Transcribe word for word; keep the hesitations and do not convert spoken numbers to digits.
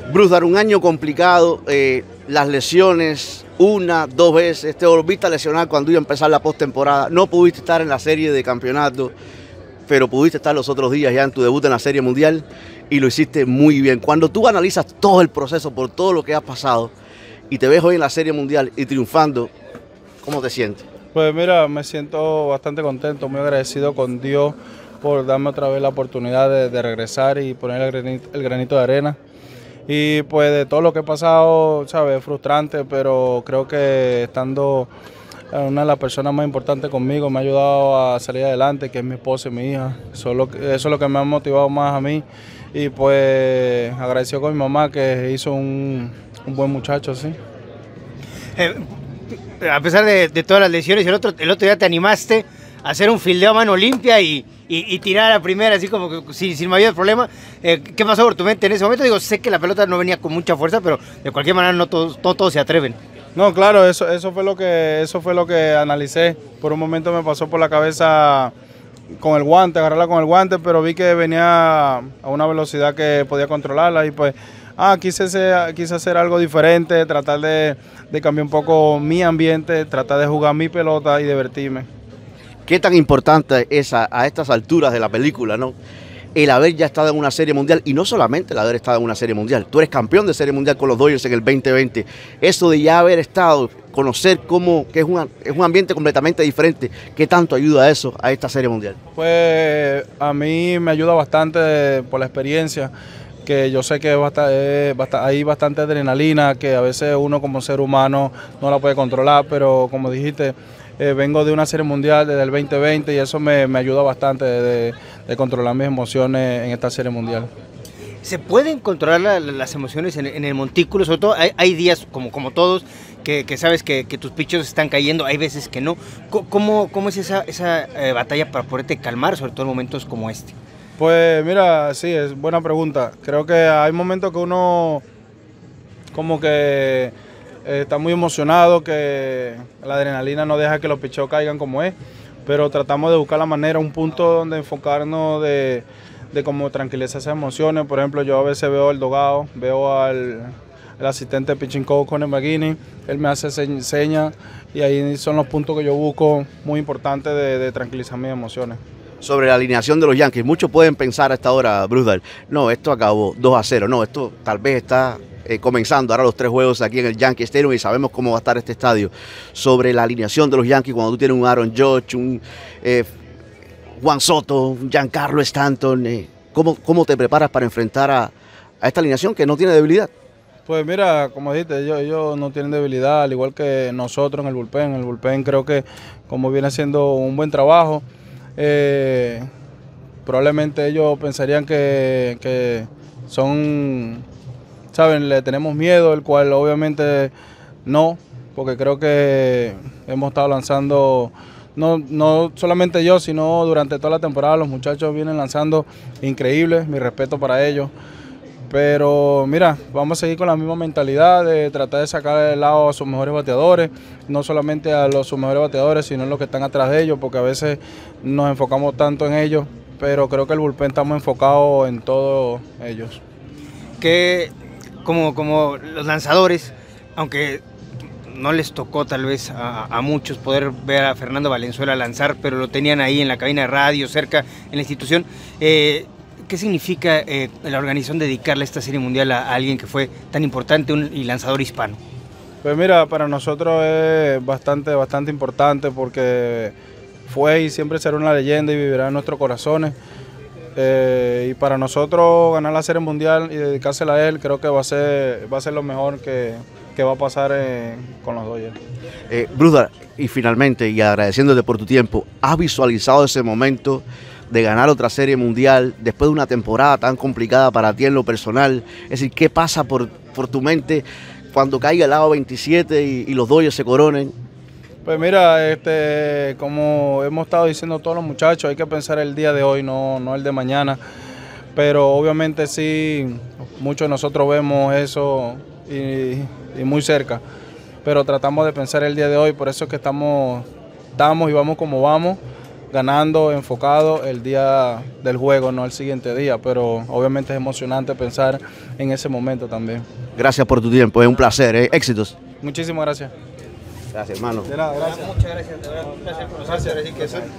Brusdar, un año complicado, eh, las lesiones, una, dos veces, te volviste a lesionar cuando iba a empezar la postemporada, no pudiste estar en la serie de campeonato, pero pudiste estar los otros días ya en tu debut en la Serie Mundial y lo hiciste muy bien. Cuando tú analizas todo el proceso por todo lo que ha pasado y te ves hoy en la Serie Mundial y triunfando, ¿cómo te sientes? Pues mira, me siento bastante contento, muy agradecido con Dios por darme otra vez la oportunidad de, de regresar y poner el granito, el granito de arena. Y pues de todo lo que he pasado, ¿sabes? Frustrante, pero creo que estando una de las personas más importantes conmigo me ha ayudado a salir adelante, que es mi esposa y mi hija. Eso es lo que, eso es lo que me ha motivado más a mí. Y pues agradecido con mi mamá que hizo un, un buen muchacho, sí. Eh, a pesar de, de todas las lesiones, el otro, el otro día te animaste a hacer un fildeo a mano limpia y, y, y tirar a la primera, así como que sin, sin mayor problema. Eh, ¿Qué pasó por tu mente en ese momento? Digo, sé que la pelota no venía con mucha fuerza, pero de cualquier manera no todos, no todos se atreven. No, claro, eso, eso, fue lo que, eso fue lo que analicé. Por un momento me pasó por la cabeza con el guante, agarrarla con el guante, pero vi que venía a una velocidad que podía controlarla y pues ah, quise, ser, quise hacer algo diferente, tratar de, de cambiar un poco mi ambiente, tratar de jugar mi pelota y divertirme. ¿Qué tan importante es a, a estas alturas de la película, no? El haber ya estado en una Serie Mundial, y no solamente el haber estado en una Serie Mundial, tú eres campeón de Serie Mundial con los Dodgers en el veinte veinte, eso de ya haber estado, conocer cómo, que es, una, es un ambiente completamente diferente, ¿qué tanto ayuda eso a esta Serie Mundial? Pues a mí me ayuda bastante por la experiencia, que yo sé que basta, basta, hay bastante adrenalina, que a veces uno como ser humano no la puede controlar, pero como dijiste, Eh, vengo de una Serie Mundial desde el veinte veinte y eso me, me ayuda bastante de, de, de controlar mis emociones en esta Serie Mundial. ¿Se pueden controlar la, las emociones en, en el montículo? Sobre todo hay, hay días, como, como todos, que, que sabes que, que tus pichos están cayendo, hay veces que no. ¿Cómo, cómo es esa, esa eh, batalla para poderte calmar, sobre todo en momentos como este? Pues mira, sí, es buena pregunta. Creo que hay momentos que uno como que Eh, está muy emocionado, que la adrenalina no deja que los picheos caigan como es, pero tratamos de buscar la manera, un punto donde enfocarnos de, de cómo tranquilizar esas emociones. Por ejemplo, yo a veces veo el dogado, veo al el asistente de pitching coach, Conner McGuinness, él me hace señas y ahí son los puntos que yo busco muy importantes de, de tranquilizar mis emociones. Sobre la alineación de los Yankees, muchos pueden pensar a esta hora, Brusdar, no, esto acabó dos a cero, no, esto tal vez está Eh, comenzando ahora los tres juegos aquí en el Yankee Stadium y sabemos cómo va a estar este estadio. Sobre la alineación de los Yankees, cuando tú tienes un Aaron Judge, un eh, Juan Soto, un Giancarlo Stanton, eh, ¿cómo, ¿cómo te preparas para enfrentar a, a esta alineación que no tiene debilidad? Pues mira, como dijiste, ellos, ellos no tienen debilidad, al igual que nosotros en el bullpen. El bullpen creo que como viene haciendo un buen trabajo, eh, probablemente ellos pensarían que, que son... Saben, le tenemos miedo, el cual obviamente no, porque creo que hemos estado lanzando, no, no solamente yo, sino durante toda la temporada los muchachos vienen lanzando increíbles, mi respeto para ellos. Pero mira, vamos a seguir con la misma mentalidad de tratar de sacar del lado a sus mejores bateadores, no solamente a los sus mejores bateadores, sino en los que están atrás de ellos, porque a veces nos enfocamos tanto en ellos, pero creo que el bullpen estamos enfocados en todos ellos. Que Como, como los lanzadores, aunque no les tocó tal vez a, a muchos poder ver a Fernando Valenzuela lanzar, pero lo tenían ahí en la cabina de radio, cerca en la institución, eh, ¿qué significa eh, la organización dedicarle esta Serie Mundial a, a alguien que fue tan importante un, y lanzador hispano? Pues mira, para nosotros es bastante, bastante importante porque fue y siempre será una leyenda y vivirá en nuestros corazones. Eh, y para nosotros ganar la Serie Mundial y dedicársela a él, creo que va a ser, va a ser lo mejor que, que va a pasar en, con los Dodgers. Eh, Brusdar, y finalmente, y agradeciéndote por tu tiempo, ¿has visualizado ese momento de ganar otra Serie Mundial después de una temporada tan complicada para ti en lo personal? Es decir, ¿qué pasa por, por tu mente cuando caiga el lado veintisiete y, y los Dodgers se coronen? Pues mira, este, como hemos estado diciendo todos los muchachos, hay que pensar el día de hoy, no, no el de mañana. Pero obviamente sí, muchos de nosotros vemos eso y, y muy cerca. Pero tratamos de pensar el día de hoy, por eso es que estamos, estamos y vamos como vamos, ganando, enfocado el día del juego, no el siguiente día, pero obviamente es emocionante pensar en ese momento también. Gracias por tu tiempo, es un placer, ¿eh? Éxitos. Muchísimas gracias. Gracias, hermano. De nada, gracias. Muchas gracias, de verdad, un placer conocerse, así que